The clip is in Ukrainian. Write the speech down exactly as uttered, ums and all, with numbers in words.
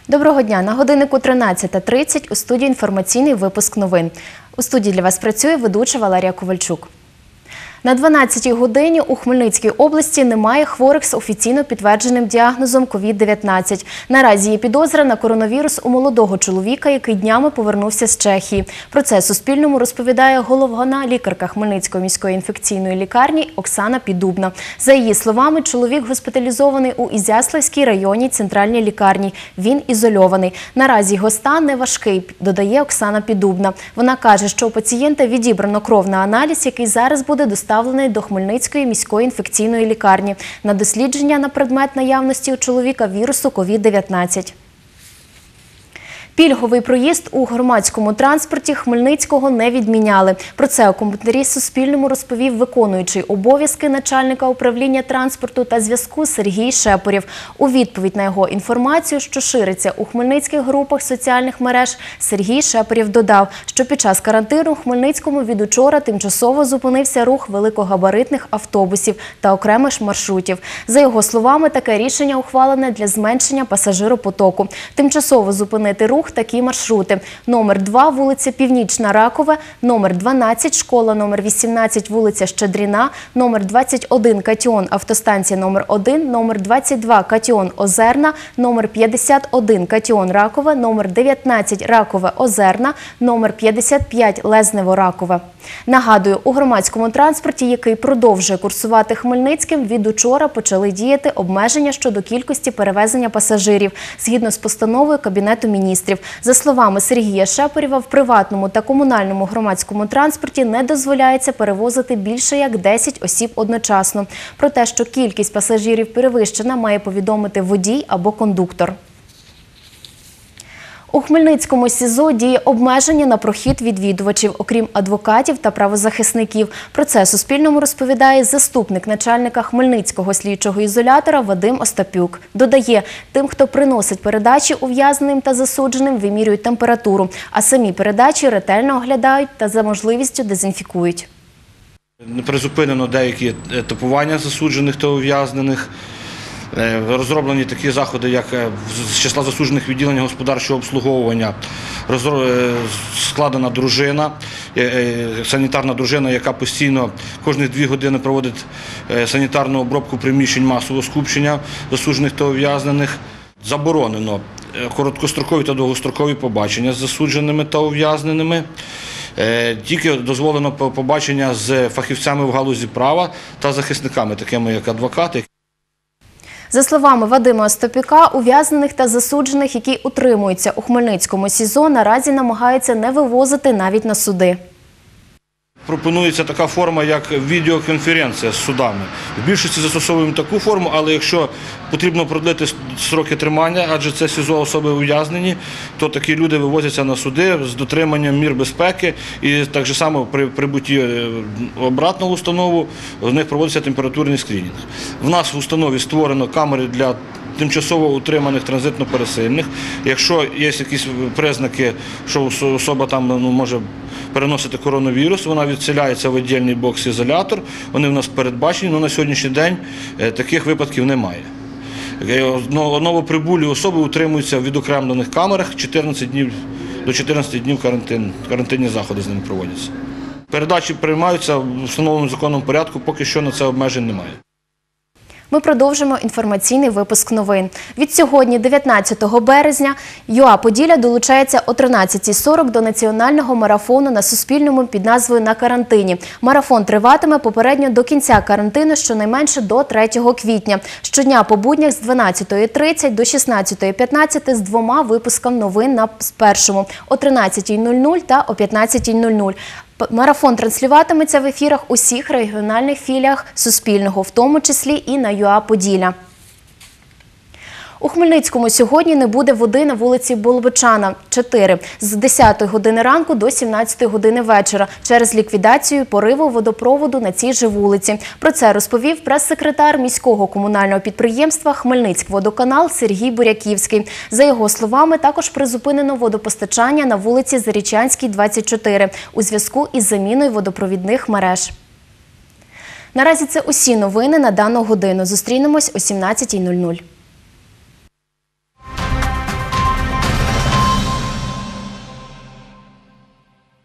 Доброго дня! На годиннику тринадцята тридцять у студії інформаційний випуск новин. У студії для вас працює ведуча Валерія Ковальчук. На дванадцятій годині у Хмельницькій області немає хворих з офіційно підтвердженим діагнозом ковід дев'ятнадцять. Наразі є підозра на коронавірус у молодого чоловіка, який днями повернувся з Чехії. Про це Суспільному розповідає головна лікарка Хмельницької міської інфекційної лікарні Оксана Піддубна. За її словами, чоловік госпіталізований у Ізяславській районній центральній лікарні. Він ізольований. Наразі його стан не важкий, додає Оксана Піддубна. Вона каже, що у пацієнта відібрано кров на аналіз, який зараз буде доставлений до Хмельницької міської інфекційної лікарні на дослідження на предмет наявності у чоловіка вірусу ковід дев'ятнадцять. Пільговий проїзд у громадському транспорті Хмельницького не відміняли. Про це у коментарі Суспільному розповів виконуючий обов'язки начальника управління транспорту та зв'язку Сергій Шепорєв. У відповідь на його інформацію, що шириться у хмельницьких групах соціальних мереж, Сергій Шепорєв додав, що під час карантину у Хмельницькому від учора тимчасово зупинився рух великогабаритних автобусів та окремих маршрутів. За його словами, таке рішення ухвалене для зменшення пасажиропотоку. Тимчасово зупинити рух такі маршрути. Номер два – вулиця Північна Ракове, номер дванадцять – школа, номер вісімнадцять – вулиця Щедріна, номер двадцять один – Катіон, автостанція номер один, номер двадцять два – Катіон Озерна, номер п'ятдесят один – Катіон Ракове, номер дев'ятнадцять – Ракове Озерна, номер п'ятдесят п'ять – Лезнево Ракове. Нагадую, у громадському транспорті, який продовжує курсувати Хмельницьким, від учора почали діяти обмеження щодо кількості перевезення пасажирів, згідно з постановою Кабінету міністрів. За словами Сергія Шепорєва, в приватному та комунальному громадському транспорті не дозволяється перевозити більше як десять осіб одночасно. Про те, що кількість пасажирів перевищена, має повідомити водій або кондуктор. У Хмельницькому СІЗО діє обмеження на прохід відвідувачів, окрім адвокатів та правозахисників. Про це Суспільному розповідає заступник начальника Хмельницького слідчого ізолятора Вадим Остапюк. Додає, тим, хто приносить передачі ув'язненим та засудженим, вимірюють температуру, а самі передачі ретельно оглядають та за можливістю дезінфікують. Призупинено деякі етапування засуджених та ув'язнених. Розроблені такі заходи, як з числа засуджених відділення господарчого обслуговування, складена дружина, санітарна дружина, яка постійно кожні дві години проводить санітарну обробку приміщень масового скупчення засуджених та ув'язнених. Заборонено короткострокові та довгострокові побачення з засудженими та ув'язненими. Тільки дозволено побачення з фахівцями в галузі права та захисниками, такими як адвокати. За словами Вадима Остапюка, ув'язнених та засуджених, які утримуються у Хмельницькому СІЗО, наразі намагаються не вивозити навіть на суди. Пропонується така форма, як відеоконференція з судами. В більшості застосовуємо таку форму, але якщо потрібно продлити строки тримання, адже це СІЗО особи ув'язнені, то такі люди вивозяться на суди з дотриманням мір безпеки. І так само при прибутті обратно в установу в них проводиться температурний скринінг. В нас в установі створено камери для тимчасово утриманих транзитно-пересильних. Якщо є якісь признаки, що особа там ну, може переносити коронавірус, вона відселяється в віддільний бокс-ізолятор, вони в нас передбачені, але на сьогоднішній день таких випадків немає. Новоприбулі особи утримуються в відокремлених камерах, чотирнадцять днів, до чотирнадцяти днів карантин, карантинні заходи з ними проводяться. Передачі приймаються в встановленому законному порядку, поки що на це обмежень немає. Ми продовжимо інформаційний випуск новин. Від сьогодні, дев'ятнадцятого березня, ЮА Поділля долучається о тринадцятій сорок до національного марафону на Суспільному під назвою «На карантині». Марафон триватиме попередньо до кінця карантину, щонайменше до третього квітня. Щодня по буднях з дванадцятої тридцять до шістнадцятої п'ятнадцять з двома випусками новин на Першому – о тринадцятій нуль нуль та о п'ятнадцятій нуль нуль. Марафон транслюватиметься в ефірах усіх регіональних філіях Суспільного, в тому числі і на ЮА Поділля. У Хмельницькому сьогодні не буде води на вулиці Болбочана, чотири, з десятої години ранку до сімнадцятої години вечора через ліквідацію пориву водопроводу на цій же вулиці. Про це розповів прес-секретар міського комунального підприємства «Хмельницькводоканал» Сергій Буряківський. За його словами, також призупинено водопостачання на вулиці Зарічанській, двадцять чотири у зв'язку із заміною водопровідних мереж. Наразі це усі новини на дану годину. Зустрінемось о сімнадцятій нуль нуль.